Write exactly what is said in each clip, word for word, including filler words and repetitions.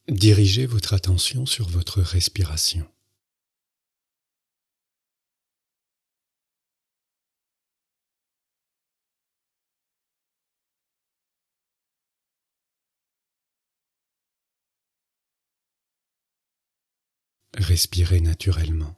Dirigez votre attention sur votre respiration. Respirez naturellement.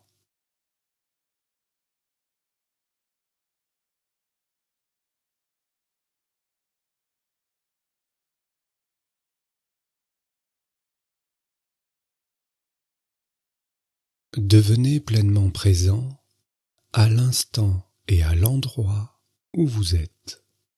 Devenez pleinement présent à l'instant et à l'endroit où vous êtes.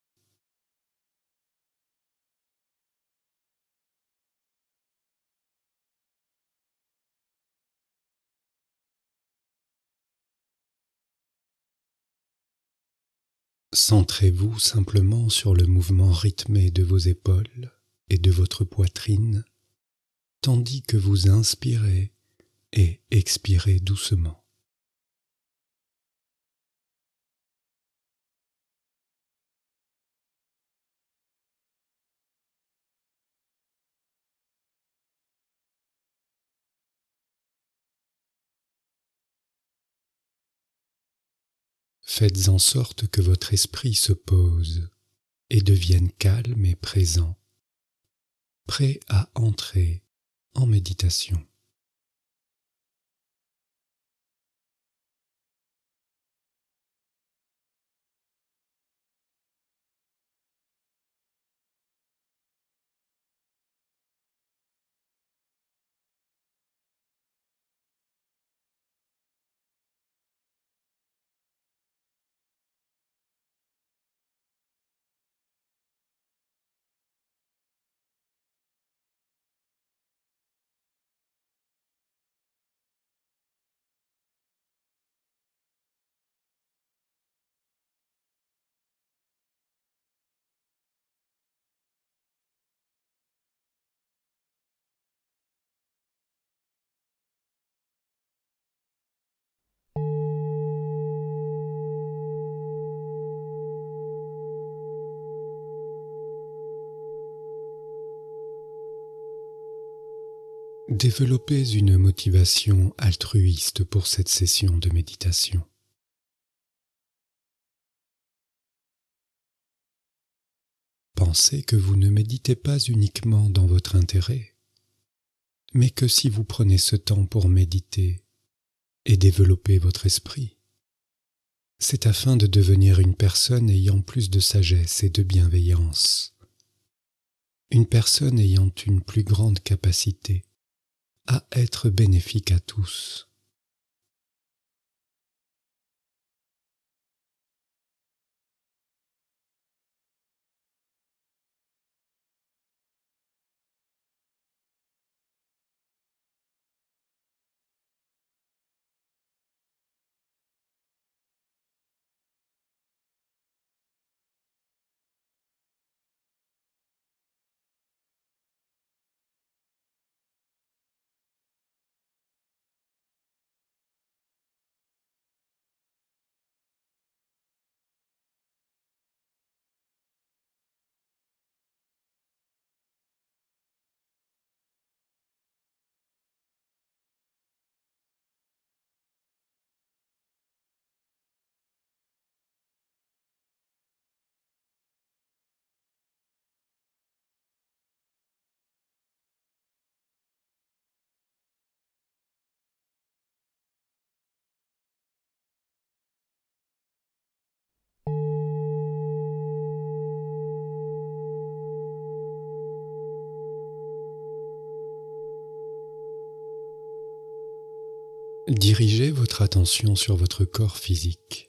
Centrez-vous simplement sur le mouvement rythmé de vos épaules et de votre poitrine, tandis que vous inspirez et expirez doucement. Faites en sorte que votre esprit se pose et devienne calme et présent, prêt à entrer en méditation. Développez une motivation altruiste pour cette session de méditation. Pensez que vous ne méditez pas uniquement dans votre intérêt, mais que si vous prenez ce temps pour méditer et développer votre esprit, c'est afin de devenir une personne ayant plus de sagesse et de bienveillance, une personne ayant une plus grande capacité à être bénéfique à tous. Dirigez votre attention sur votre corps physique.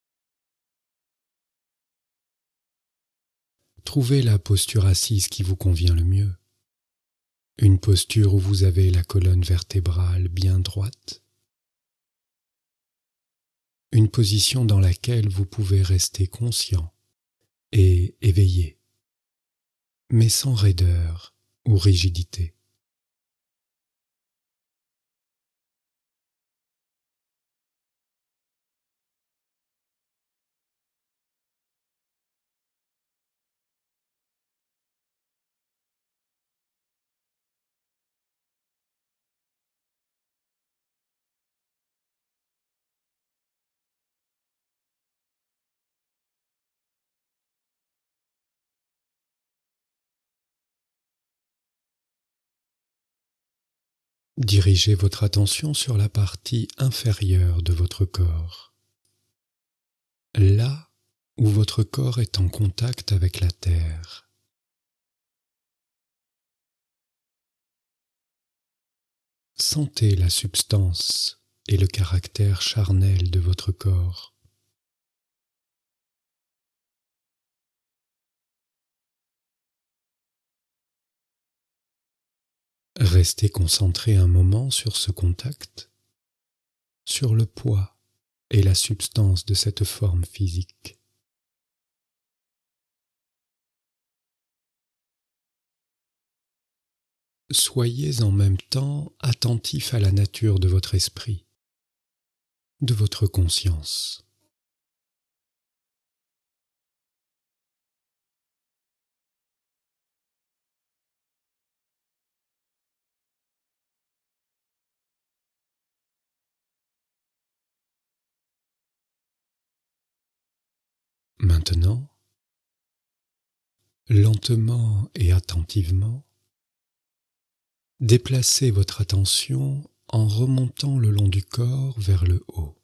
Trouvez la posture assise qui vous convient le mieux. Une posture où vous avez la colonne vertébrale bien droite. Une position dans laquelle vous pouvez rester conscient et éveillé, mais sans raideur ou rigidité. Dirigez votre attention sur la partie inférieure de votre corps, là où votre corps est en contact avec la terre. Sentez la substance et le caractère charnel de votre corps. Restez concentré un moment sur ce contact, sur le poids et la substance de cette forme physique. Soyez en même temps attentif à la nature de votre esprit, de votre conscience. Maintenant, lentement et attentivement, déplacez votre attention en remontant le long du corps vers le haut.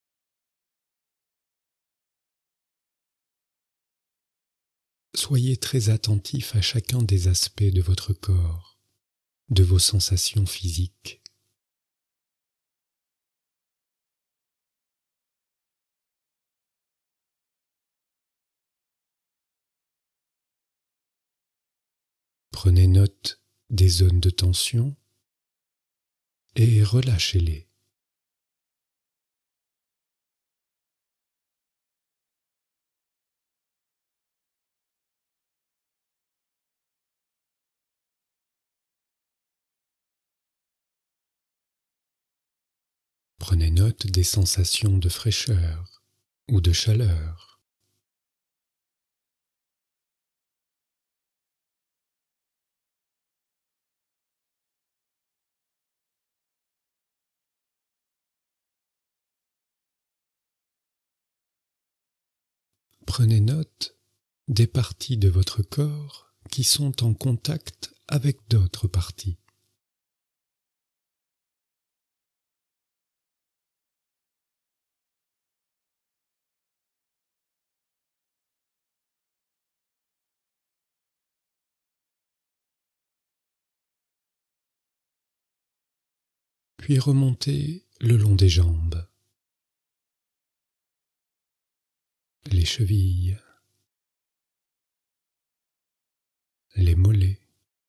Soyez très attentif à chacun des aspects de votre corps, de vos sensations physiques. Prenez note des zones de tension et relâchez-les. Prenez note des sensations de fraîcheur ou de chaleur. Prenez note des parties de votre corps qui sont en contact avec d'autres parties. Puis remontez le long des jambes, les chevilles, les mollets,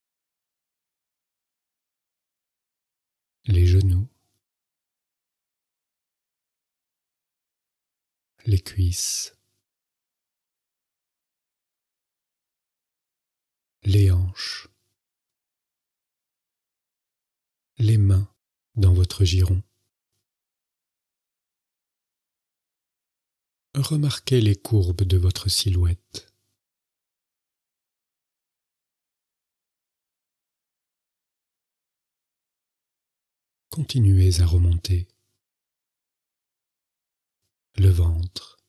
les genoux, les cuisses, les hanches, les mains dans votre giron. Remarquez les courbes de votre silhouette. Continuez à remonter. Le ventre,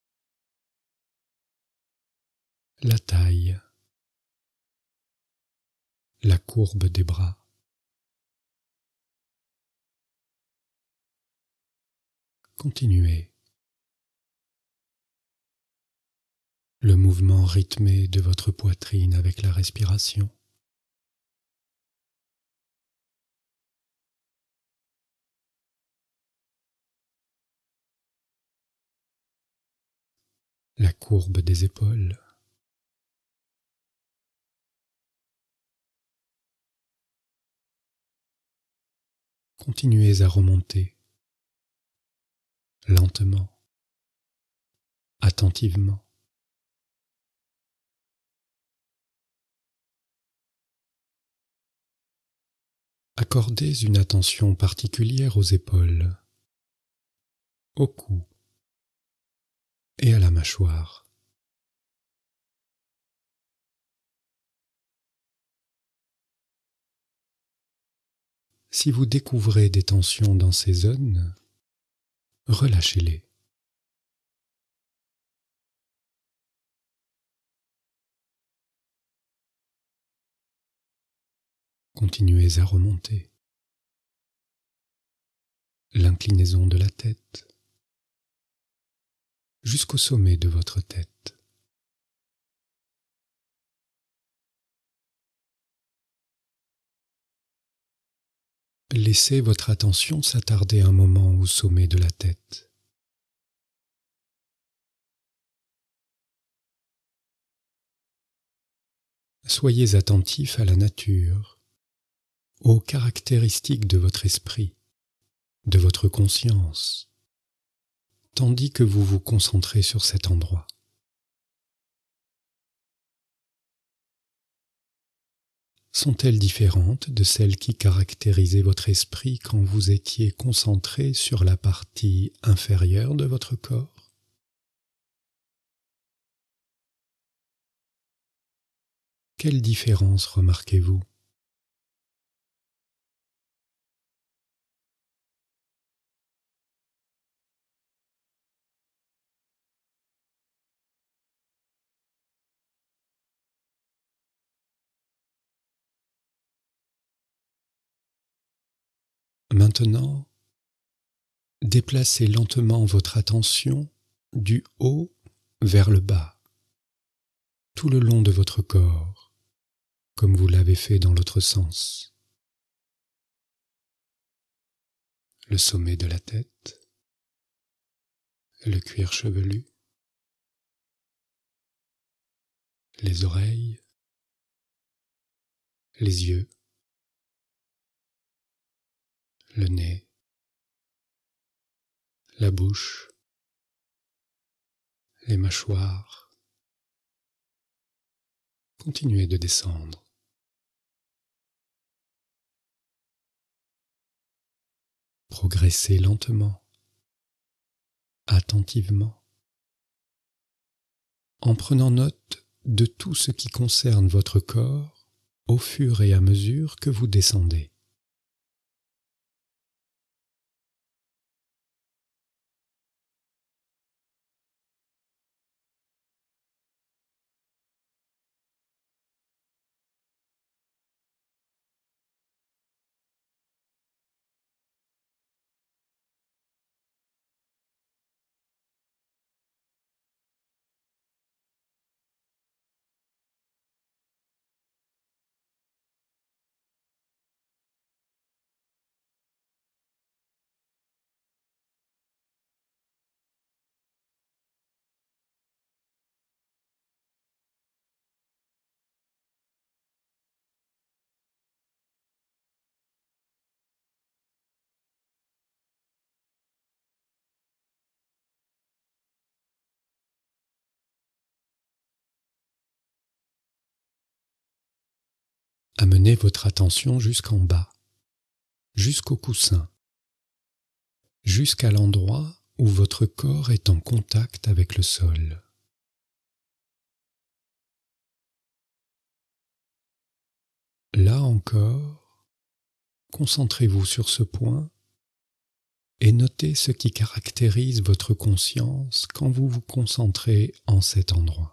la taille, la courbe des bras. Continuez. Le mouvement rythmé de votre poitrine avec la respiration. La courbe des épaules. Continuez à remonter, lentement, attentivement. Accordez une attention particulière aux épaules, au cou et à la mâchoire. Si vous découvrez des tensions dans ces zones, relâchez-les. Continuez à remonter. l'inclinaison de la tête, jusqu'au sommet de votre tête. Laissez votre attention s'attarder un moment au sommet de la tête. Soyez attentif à la nature, aux caractéristiques de votre esprit, de votre conscience, tandis que vous vous concentrez sur cet endroit. Sont-elles différentes de celles qui caractérisaient votre esprit quand vous étiez concentré sur la partie inférieure de votre corps ? Quelle différence remarquez-vous ? Maintenant, déplacez lentement votre attention du haut vers le bas, tout le long de votre corps, comme vous l'avez fait dans l'autre sens. Le sommet de la tête, le cuir chevelu, les oreilles, les yeux, le nez, la bouche, les mâchoires. Continuez de descendre. Progressez lentement, attentivement, en prenant note de tout ce qui concerne votre corps au fur et à mesure que vous descendez. Amenez votre attention jusqu'en bas, jusqu'au coussin, jusqu'à l'endroit où votre corps est en contact avec le sol. Là encore, concentrez-vous sur ce point et notez ce qui caractérise votre conscience quand vous vous concentrez en cet endroit.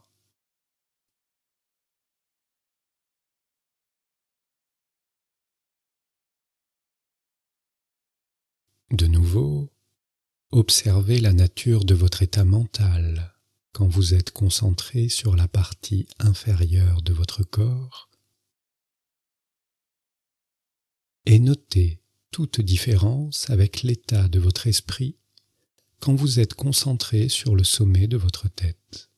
De nouveau, observez la nature de votre état mental quand vous êtes concentré sur la partie inférieure de votre corps et notez toute différence avec l'état de votre esprit quand vous êtes concentré sur le sommet de votre tête.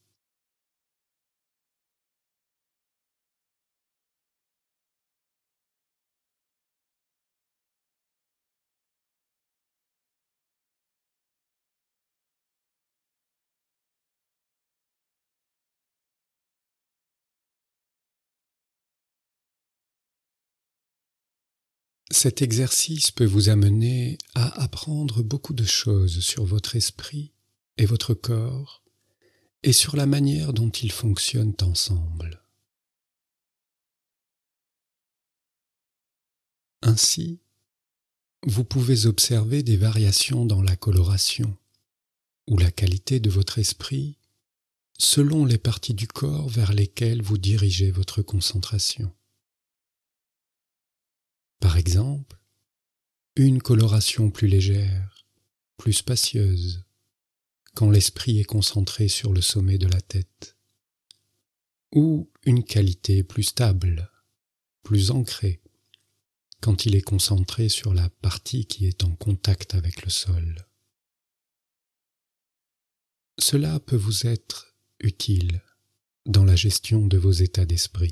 Cet exercice peut vous amener à apprendre beaucoup de choses sur votre esprit et votre corps et sur la manière dont ils fonctionnent ensemble. Ainsi, vous pouvez observer des variations dans la coloration ou la qualité de votre esprit selon les parties du corps vers lesquelles vous dirigez votre concentration. Par exemple, une coloration plus légère, plus spacieuse, quand l'esprit est concentré sur le sommet de la tête, ou une qualité plus stable, plus ancrée, quand il est concentré sur la partie qui est en contact avec le sol. Cela peut vous être utile dans la gestion de vos états d'esprit.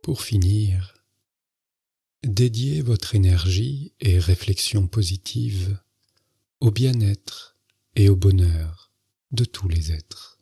Pour finir, dédiez votre énergie et réflexion positive au bien-être et au bonheur de tous les êtres.